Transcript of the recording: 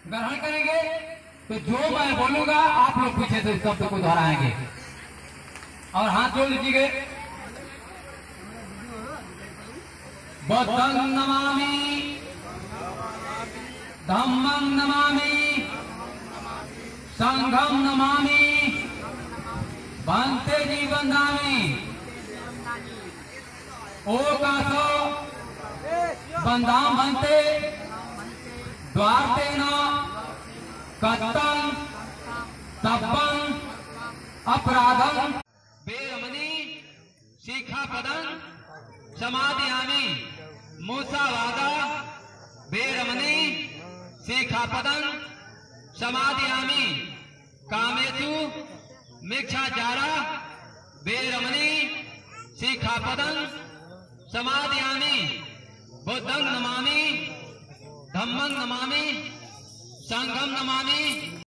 ग्रहण करेंगे तो जो मैं बोलूंगा आप लोग पीछे से शब्द को दोहराएंगे और हाथ जोड़ लीजिए। बुद्धं नमामि, धम्मं नमामि, संघं नमामि, बंते जी बंदामि। ओकासो बंदाम बनते द्वारतेन कत्तं तब्बं अपराधं वेरमणि शिखापदं समादयामि। मूसावादा वेरमणि शिखापदं समादयामि। कामेषु मिच्छाचारा वेरमणि शिखापदं समादयामि। बुद्धं नमामि, धम्मं नमामि, संघं नमामि।